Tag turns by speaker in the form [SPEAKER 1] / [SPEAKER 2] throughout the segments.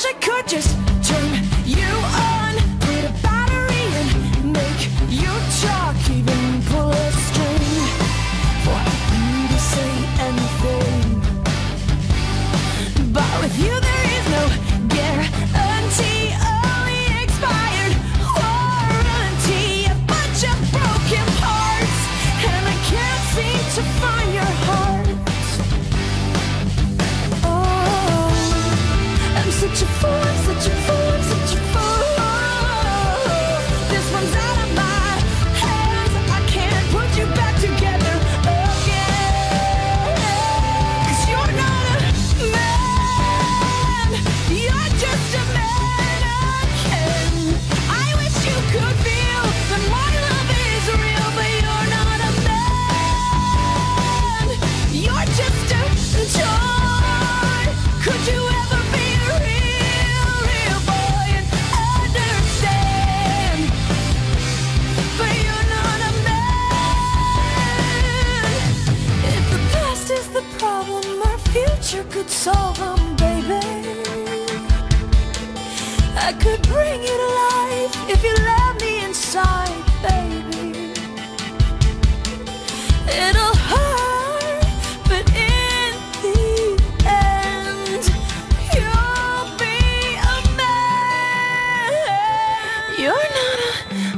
[SPEAKER 1] wish I could just turn you on, put a battery in, make you talk, even pull a string for you to say anything. But with you there is no guarantee, only expired warranty. A bunch of broken parts, and I can't seem to find your heart. Such a fool, I'm such a fool, I'm such a fool. This one's out of my hands. I can't put you back together again. 'Cause you're not a man, you're just a mannequin. I wish you could feel that my love is real, but you're not a man. You're just a toy. Could you ever be real boy and understand? But you're not a man. If the past is the problem, our future could solve them, baby. I could bring you to life if you let me inside, baby. It'll hurt, but in the end, you'll be a man. You're not a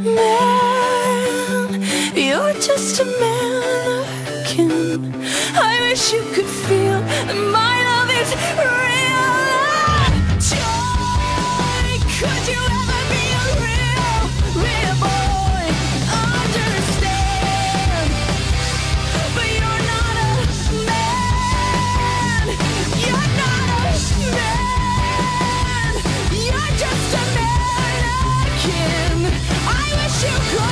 [SPEAKER 1] man, you're just a mannequin. I wish you could feel that my love is real. Joy, could you ever be a real boy? Understand? But you're not a man. You're not a man. You're just a mannequin. I wish you could